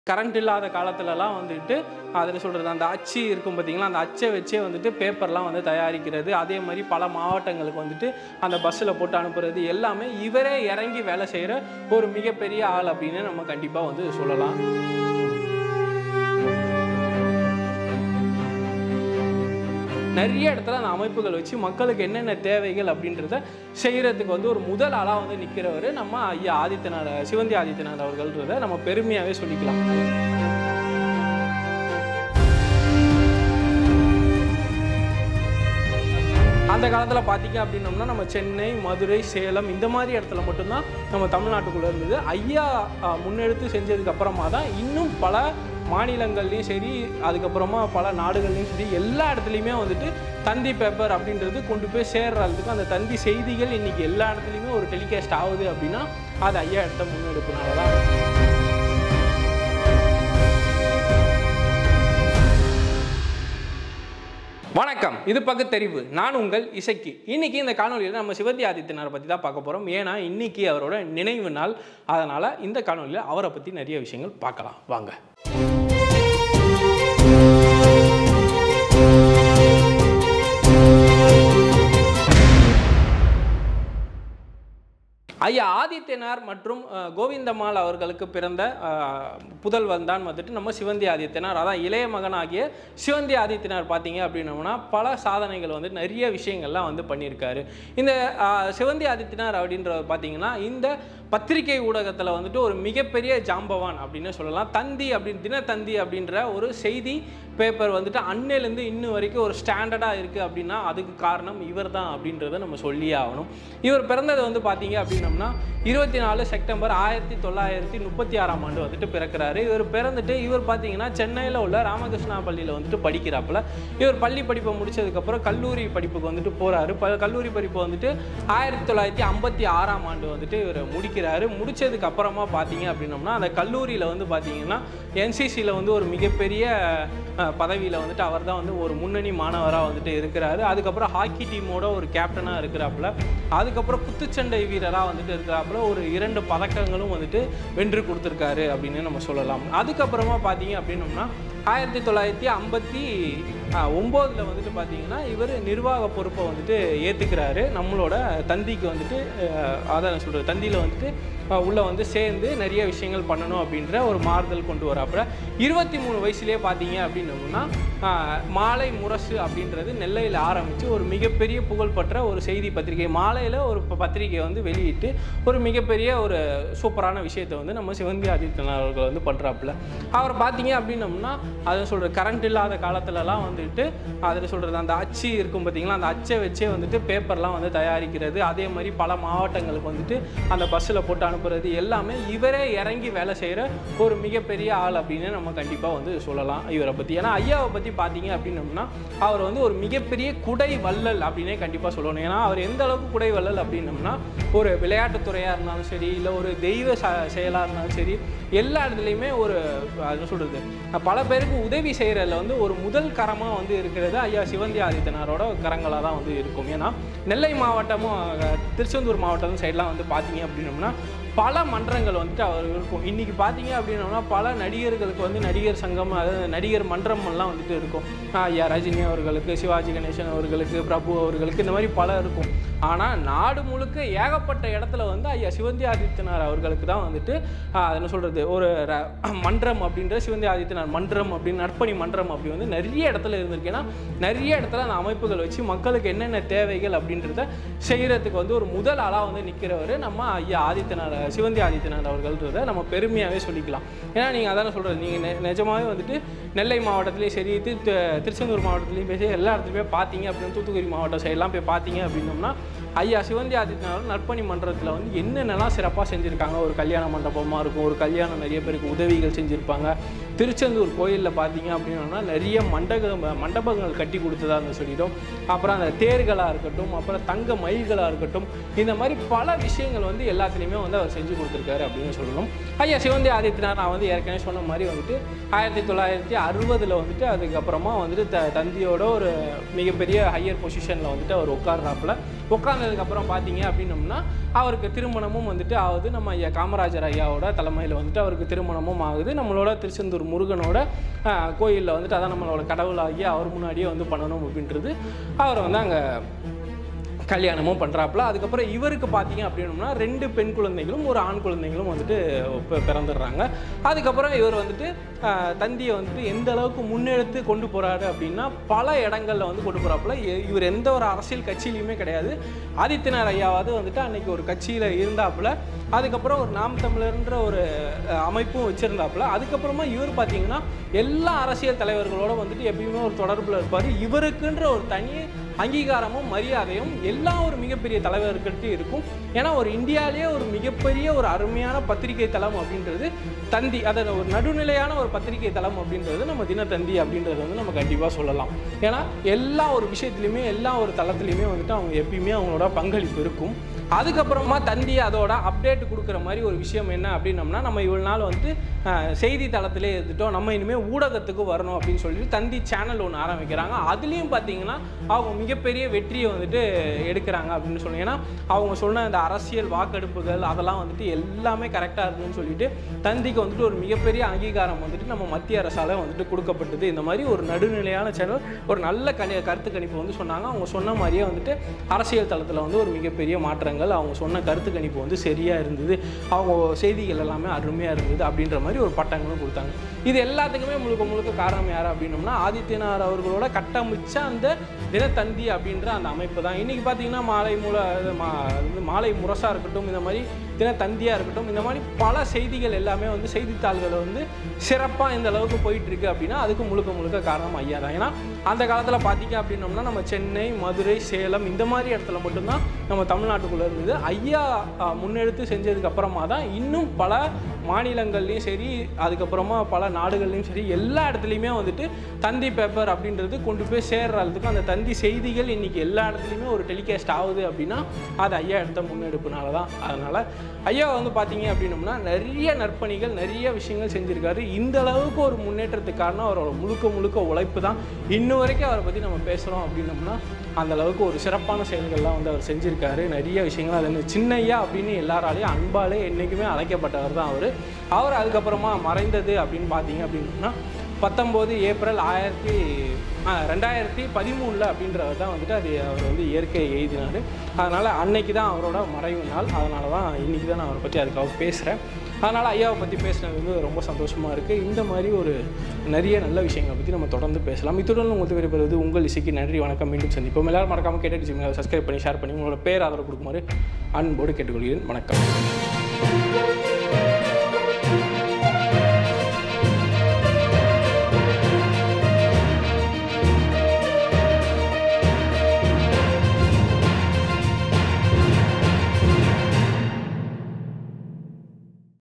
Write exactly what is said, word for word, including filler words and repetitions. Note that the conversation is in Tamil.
கரண்ட் இல்லாத காலத்துலலாம் வந்துட்டு அதில் சொல்கிறது அந்த அச்சு இருக்கும் பார்த்தீங்களா, அந்த அச்சை வச்சே வந்துட்டு பேப்பர்லாம் வந்து தயாரிக்கிறது, அதே மாதிரி பல மாவட்டங்களுக்கு வந்துட்டு அந்த பஸ்ஸில் போட்டு அனுப்புறது எல்லாமே இவரே இறங்கி வேலை செய்கிற ஒரு மிகப்பெரிய ஆள் அப்படின்னு நம்ம கண்டிப்பாக வந்து சொல்லலாம். நிறைய இடத்துல அந்த அமைப்புகள் வச்சு மக்களுக்கு என்னென்ன தேவைகள் அப்படின்றத செய்கிறதுக்கு வந்து ஒரு முதல் ஆளாக வந்து நிற்கிறவர் நம்ம ஐயா ஆதித்யநாத் சிவந்தி ஆதித்யநாத் அவர்கள்ன்றதை நம்ம பெருமையாகவே சொல்லிக்கலாம். அந்த காலத்தில் பார்த்தீங்க அப்படின்னோம்னா நம்ம சென்னை, மதுரை, சேலம் இந்த மாதிரி இடத்துல மட்டும்தான் நம்ம தமிழ்நாட்டுக்குள்ளே இருந்தது. ஐயா முன்னெடுத்து செஞ்சதுக்கு அப்புறமா தான் இன்னும் பல மாநிலங்கள்லையும் சரி, அதுக்கப்புறமா பல நாடுகள்லையும் சரி, எல்லா இடத்துலையுமே வந்துட்டு தந்தி பேப்பர் அப்படின்றது கொண்டு போய் சேர்றதுக்கு அந்த தந்தி செய்திகள் இன்றைக்கி எல்லா இடத்துலையுமே ஒரு டெலிகாஸ்ட் ஆகுது அப்படின்னா அது ஐயா எடுத்த முன்னெடுப்புனால தான். வணக்கம், இது பகுத்தறிவு. நான் உங்கள் இசைக்கு. இன்னைக்கு இந்த காணொலியில் நம்ம சிவந்தி ஆதித்யநாத் பற்றி தான் பார்க்க போகிறோம். ஏன்னா இன்னைக்கு அவரோட நினைவு நாள். அதனால் இந்த காணொலியில் அவரை பற்றி நிறைய விஷயங்கள் பார்க்கலாம். வாங்க. ஐயா ஆதித்யநாத் மற்றும் கோவிந்தம்மாள் அவர்களுக்கு பிறந்த புதல்வன் தான் வந்துட்டு நம்ம சிவந்தி ஆதித்யநாத். அதான் இளைய மகனாகிய சிவந்தி ஆதித்யநாத் பார்த்தீங்க அப்படின்னோம்னா பல சாதனைகள் வந்து நிறைய விஷயங்கள்லாம் வந்து பண்ணியிருக்காரு. இந்த சிவந்தி ஆதித்யநாத் அப்படின்றவர் பார்த்தீங்கன்னா இந்த பத்திரிகை ஊடகத்தில் வந்துட்டு ஒரு மிகப்பெரிய ஜாம்பவான் அப்படின்னு சொல்லலாம். தந்தி அப்படின்னு தினத்தந்தி அப்படின்ற ஒரு செய்தி பேப்பர் வந்துட்டு அன்னையிலேருந்து இன்னும் வரைக்கும் ஒரு ஸ்டாண்டர்டாக இருக்குது அப்படின்னா அதுக்கு காரணம் இவர் தான் அப்படின்றத நம்ம சொல்லியே ஆகணும். இவர் பிறந்தது வந்து பார்த்தீங்க அப்படின்னம்னா இருபத்தி நாலு செப்டம்பர் ஆயிரத்தி தொள்ளாயிரத்தி முப்பத்தி ஆறாம் ஆண்டு வந்துட்டு பிறக்கிறாரு. இவர் பிறந்துட்டு இவர் பார்த்தீங்கன்னா சென்னையில் உள்ள ராமகிருஷ்ணா பள்ளியில் வந்துட்டு படிக்கிறாப்புல. இவர் பள்ளி படிப்பை முடிச்சதுக்கப்புறம் கல்லூரி படிப்புக்கு வந்துட்டு போகிறாரு. ப கல்லூரி படிப்பு வந்துட்டு ஆயிரத்தி தொள்ளாயிரத்தி ஐம்பத்தி ஆறாம் ஆண்டு வந்துட்டு இவர் முடிக்கிறாரு. முடிச்சதுக்கு அப்புறமா பார்த்தீங்க அப்படின்னம்னா அந்த கல்லூரியில் வந்து பார்த்தீங்கன்னா என்சிசியில் வந்து ஒரு மிகப்பெரிய பதவியில் வந்துட்டு அவர் தான் வந்து ஒரு முன்னணி மாணவராக வந்துட்டு இருக்கிறாரு. அதுக்கப்புறம் ஹாக்கி டீமோட ஒரு கேப்டனாக இருக்கிறாப்புல. அதுக்கப்புறம் குத்துச்சண்டை வீரராக வந்துட்டு இருக்கிறாப்புல. ஒரு இரண்டு பதக்கங்களும் வந்துட்டு வென்று கொடுத்துருக்காரு அப்படின்னு நம்ம சொல்லலாம். அதுக்கப்புறமா பார்த்தீங்க அப்படின்னோம்னா ஆயிரத்தி தொள்ளாயிரத்தி ஐம்பத்தி ஒம்போதில் வந்துட்டு பார்த்தீங்கன்னா இவர் நிர்வாக பொறுப்பை வந்துட்டு ஏற்றுக்கிறாரு. நம்மளோட தந்திக்கு வந்துட்டு அதான் சொல்கிறது தந்தியில் வந்துட்டு உள்ளே வந்து சேர்ந்து நிறைய விஷயங்கள் பண்ணணும் அப்படின்ற ஒரு மாறுதல் கொண்டு வராப்புல. இருபத்தி மூணு வயசுலேயே பார்த்தீங்க அப்படின்னோம்னா மாலை முரசு அப்படின்றது நெல்லையில் ஆரம்பித்து ஒரு மிகப்பெரிய புகழ்பெற்ற ஒரு செய்தி பத்திரிகை, மாலையில் ஒரு பத்திரிகையை வந்து வெளியிட்டு ஒரு மிகப்பெரிய ஒரு சூப்பரான விஷயத்தை வந்து நம்ம சிவந்தி ஆதித்யநாத் அவர்கள் வந்து பண்ணுறாப்புல. அவர் பார்த்தீங்க அப்படின்னோம்னா அதை சொல்கிற கரண்ட் இல்லாத காலத்துலலாம் வந்துட்டு அதில் சொல்கிறது அந்த அச்சு இருக்கும் பார்த்தீங்களா, அந்த அச்சை வச்சே வந்துட்டு பேப்பர்லாம் வந்து தயாரிக்கிறது, அதே மாதிரி பல மாவட்டங்களுக்கு வந்துட்டு அந்த பஸ்ஸில் போட்டு அனுப்புறது எல்லாமே இவரே இறங்கி வேலை செய்கிற ஒரு மிகப்பெரிய ஆள் அப்படின்னு நம்ம கண்டிப்பாக வந்து சொல்லலாம் இவரை பற்றி. ஏன்னா ஐயாவை பற்றி பார்த்தீங்க அப்படின்னோம்னா அவர் வந்து ஒரு மிகப்பெரிய குடை வள்ளல் அப்படின்னே கண்டிப்பாக சொல்லணும். ஏன்னா அவர் எந்த அளவுக்கு குடை வள்ளல் அப்படின்னோம்னா ஒரு விளையாட்டுத்துறையாக இருந்தாலும் சரி, இல்லை ஒரு தெய்வ செயலாக இருந்தாலும் சரி, எல்லா இடத்துலையுமே ஒரு அது சொல்கிறது பல பேருக்கு உதவி செய்கிறதுல வந்து ஒரு முதல் கரமாக வந்து இருக்கிறது ஐயா சிவந்தி ஆதித்யநாதோட கரங்களாக தான் வந்து இருக்கும். ஏன்னா நெல்லை மாவட்டமும் திருச்செந்தூர் மாவட்டமும் சைட்லாம் வந்து பார்த்தீங்க அப்படின்னோம்னா பல மன்றங்கள் வந்துட்டு அவர் இருக்கும். இன்றைக்கி பார்த்தீங்க அப்படின்னோம்னா பல நடிகர்களுக்கு வந்து நடிகர் சங்கம், அதாவது நடிகர் மன்றம் எல்லாம் வந்துட்டு இருக்கும். ஐயா ரஜினி அவர்களுக்கு, சிவாஜி கணேசன் அவர்களுக்கு, பிரபு அவர்களுக்கு, இந்த மாதிரி பல இருக்கும். ஆனால் நாடு முழுக்க ஏகப்பட்ட இடத்துல வந்து ஐயா சிவந்தி ஆதித்யநாத் அவர்களுக்கு தான் வந்துட்டு என்ன சொல்கிறது ஒரு மன்றம் அப்படின்ற சிவந்தி ஆதித்யநாத் மன்றம் அப்படின்னு நற்பணி மன்றம் அப்படி வந்து நிறைய இடத்துல இருந்திருக்கு. ஏன்னா நிறைய இடத்துல அந்த அமைப்புகள் வச்சு மக்களுக்கு என்னென்ன தேவைகள் அப்படின்றத செய்கிறதுக்கு வந்து ஒரு முதல் ஆளாக வந்து நிற்கிறவர் நம்ம ஐயா ஆதித்யநாத் சிவந்தி ஆதித்யநாத் அவர்கள்ன்றதை நம்ம பெருமையாகவே சொல்லிக்கலாம். ஏன்னா நீங்கள் அதான சொல்கிறது, நீங்கள் நெ நிஜமாகவே வந்துட்டு நெல்லை மாவட்டத்துலேயும் சரி, திரு திருச்செந்தூர் மாவட்டத்துலேயும் பேசி எல்லா இடத்துலையும் போய் பார்த்தீங்க அப்படின்னு தூத்துக்குடி மாவட்டம் சைடெல்லாம் போய் பார்த்தீங்க அப்படின்னோம்னா ஐயா சிவந்தி ஆதித்யநாத் நற்பணி மன்றத்தில் வந்து என்னென்னலாம் சிறப்பாக செஞ்சுருக்காங்க. ஒரு கல்யாண மண்டபமாக இருக்கும், ஒரு கல்யாணம் நிறைய பேருக்கு உதவிகள் செஞ்சுருப்பாங்க. திருச்செந்தூர் கோயிலில் பார்த்தீங்க அப்படின்னா நிறைய மண்டக மண்டபங்கள் கட்டி கொடுத்ததா அந்த சொல்லிட்டோம். அப்புறம் அந்த தேர்களாக இருக்கட்டும், அப்புறம் தங்க மயில்களாக இருக்கட்டும், இந்த மாதிரி பல விஷயங்கள் வந்து எல்லாத்துலேயுமே வந்து அவர் செஞ்சு கொடுத்துருக்காரு அப்படின்னு சொல்லணும். ஐயா சிவந்தி ஆதித்தனார் நான் வந்து ஏற்கனவே சொன்ன மாதிரி வந்துட்டு ஆயிரத்தி தொள்ளாயிரத்தி அறுபதில் வந்துட்டு அதுக்கப்புறமா வந்துட்டு த தந்தியோட ஒரு மிகப்பெரிய ஹையர் பொசிஷனில் வந்துட்டு அவர் உட்கார்றாப்புல. உட்கார்ந்ததுக்கப்புறம் பார்த்தீங்க அப்படின்னம்னா அவருக்கு திருமணமும் வந்துட்டு ஆகுது. நம்ம ஐயா காமராஜர் ஐயாவோட தலைமையில் வந்துட்டு அவருக்கு திருமணமும் ஆகுது. நம்மளோட திருச்செந்தூர் முருகனோட கோயிலில் வந்துட்டு அதான் நம்மளோட கடவுளாகி அவர் முன்னாடியே வந்து பண்ணணும் அப்படின்றது அவர் வந்து அங்கே கல்யாணமும் பண்ணுறாப்புல. அதுக்கப்புறம் இவருக்கு பார்த்தீங்க அப்படின்னோம்னா ரெண்டு பெண் குழந்தைகளும் ஒரு ஆண் குழந்தைகளும் வந்துட்டு பிறந்துடுறாங்க. அதுக்கப்புறம் இவர் வந்துட்டு தந்தியை வந்துட்டு எந்த அளவுக்கு முன்னெடுத்து கொண்டு போகிறாரு அப்படின்னா பல இடங்களில் வந்து கொண்டு போகிறாப்புல. இவர் எந்த ஒரு அரசியல் கட்சியிலையுமே கிடையாது. ஆதித்தனார் ஐயாவது வந்துட்டு அன்னைக்கு ஒரு கட்சியில் இருந்தாப்புல. அதுக்கப்புறம் ஒரு நாம் தமிழர்ன்ற ஒரு அமைப்பும் வச்சுருந்தாப்புல. அதுக்கப்புறமா இவர் பார்த்தீங்கன்னா எல்லா அரசியல் தலைவர்களோட வந்துட்டு எப்பயுமே ஒரு தொடர்பில் இருப்பார். இவருக்குன்ற ஒரு தனி அங்கீகாரமும் மரியாதையும் எல்லா ஒரு மிகப்பெரிய தலைவர்கிட்ட இருக்கும். ஏன்னா ஒரு இந்தியாவிலேயே ஒரு மிகப்பெரிய ஒரு அருமையான பத்திரிகை தளம் அப்படின்றது தந்தி, அதை ஒரு நடுநிலையான ஒரு பத்திரிகை தளம் அப்படின்றது நம்ம தினத்தந்தி அப்படின்றது வந்து நம்ம கண்டிப்பாக சொல்லலாம். ஏன்னா எல்லா ஒரு விஷயத்துலையுமே எல்லா ஒரு தளத்துலையுமே வந்துட்டு அவங்க எப்பயுமே அவங்களோட பங்களிப்பு இருக்கும். அதுக்கப்புறமா தந்தி அதோட அப்டேட் கொடுக்குற மாதிரி ஒரு விஷயம் என்ன அப்படின்னம்னா நம்ம இவ்வளோ நாள் வந்துட்டு செய்தி தளத்திலே இருந்துட்டோம், நம்ம இனிமேல் ஊடகத்துக்கு வரணும் அப்படின்னு சொல்லிட்டு தந்தி சேனல் ஒன்று ஆரம்பிக்கிறாங்க. அதுலேயும் பார்த்தீங்கன்னா அவங்க மிகப்பெரிய வெற்றியை வந்துட்டு எடுக்கிறாங்க அப்படின்னு சொல்லி. ஏன்னா அவங்க சொன்ன இந்த அரசியல் வாக்கெடுப்புகள் அதெல்லாம் வந்துட்டு எல்லாமே கரெக்டாக இருக்குன்னு சொல்லிட்டு தந்திக்கு வந்துட்டு ஒரு மிகப்பெரிய அங்கீகாரம் வந்துட்டு நம்ம மத்திய அரசால் வந்துட்டு கொடுக்கப்பட்டது. இந்த மாதிரி ஒரு நடுநிலையான சேனல் ஒரு நல்ல கணி கருத்து கணிப்பு வந்து சொன்னாங்க. அவங்க சொன்ன மாதிரியே வந்துட்டு அரசியல் தளத்தில் வந்து ஒரு மிகப்பெரிய மாற்றங்கள், அவங்க சொன்ன கருத்து கணிப்பு வந்து சரியாக இருந்தது, அவங்க செய்திகள் எல்லாமே அருமையாக இருந்தது அப்படின்ற மாதிரி ஒரு பட்டங்களும் கொடுத்தாங்க. இது எல்லாத்துக்குமே முழுக்க முழுக்க காரணம் யார் அப்படின்னோம்னா ஆதித்யநாத் அவர்களோட கட்டமைச்ச அந்த தினத்தந்தி அப்படின்ற அந்த அமைப்பு தான். இன்றைக்கி பார்த்தீங்கன்னா மாலை மூல மாலை முரசாக இருக்கட்டும், இந்த மாதிரி தினத்தந்தியாக இருக்கட்டும், இந்த மாதிரி பல செய்திகள் எல்லாமே வந்து செய்தித்தாள்கள் வந்து சிறப்பாக இந்த அளவுக்கு போயிட்டுருக்கு அப்படின்னா அதுக்கு முழுக்க முழுக்க காரணம் ஐயா தான். ஏன்னா அந்த காலத்தில் பார்த்தீங்க அப்படின்னோம்னா நம்ம சென்னை, மதுரை, சேலம் இந்த மாதிரி இடத்துல மட்டும்தான் நம்ம தமிழ்நாட்டுக்குள்ளே இருந்தது. ஐயா முன்னெடுத்து செஞ்சதுக்கு அப்புறமா தான் இன்னும் பல மாநிலங்கள்லேயும் சரி, அதுக்கப்புறமா பல நாடுகள்லையும் சரி, எல்லா இடத்துலையுமே வந்துட்டு தந்தி பேப்பர் அப்படின்றது கொண்டு போய் சேர்றதுக்கு அந்த தந்தி செய்திகள் இன்றைக்கி எல்லா இடத்துலையுமே ஒரு டெலிகாஸ்ட் ஆகுது அப்படின்னா அது ஐயா எடுத்த முன்னெடுப்புனால தான். அதனால் ஐயா வந்து பார்த்தீங்க அப்படின்னோம்னா நிறைய நற்பணிகள் நிறைய விஷயங்கள் செஞ்சுருக்காரு. இந்த அளவுக்கு ஒரு முன்னேற்றத்துக்கு காரணம் அவரோட முழுக்க முழுக்க உழைப்பு தான். இன்னும் வரைக்கும் அவரை பற்றி நம்ம பேசுகிறோம் அப்படின்னோம்னா அந்த அளவுக்கு ஒரு சிறப்பான செயல்கள்லாம் வந்து அவர் செஞ்சுருக்காரு. நிறைய விஷயங்கள் அது சின்னையா அப்படின்னு எல்லாராலையும் அன்பாலே என்றைக்குமே அழைக்கப்பட்டவர் தான் அவர். அவர் அதுக்கப்புறமா மறைந்தது அப்படின்னு பார்த்தீங்க அப்படின்னா பத்தொம்போது ஏப்ரல் ஆயிரத்தி ரெண்டாயிரத்தி பதிமூணில் அப்படின்றவர் தான் வந்துட்டு அது அவர் வந்து இயற்கை எழுதினார். அதனால் அன்னைக்கு தான் அவரோட மறைவு நாள். அதனால தான் இன்றைக்கி தான் நான் அவரை பற்றி அதுக்காக பேசுகிறேன். அதனால் ஐயாவை பற்றி பேசுனது வந்து ரொம்ப சந்தோஷமாக இருக்குது. இந்த மாதிரி ஒரு நிறைய நல்ல விஷயங்களை பற்றி நம்ம தொடர்ந்து பேசலாம். இத்துடன் உங்களுக்கு விடைபெறுவது உங்கள் இசைக்கு நன்றி, வணக்கம். மீண்டும் சந்திப்போம். எல்லாரும் மறக்காமல் கேட்டுட்டு சப்ஸ்கிரைப் பண்ணி ஷேர் பண்ணி உங்களோட பேர் ஆதரவு கொடுக்குமாறு அன்போடு கேட்டுக்கொள்கிறேன். வணக்கம்.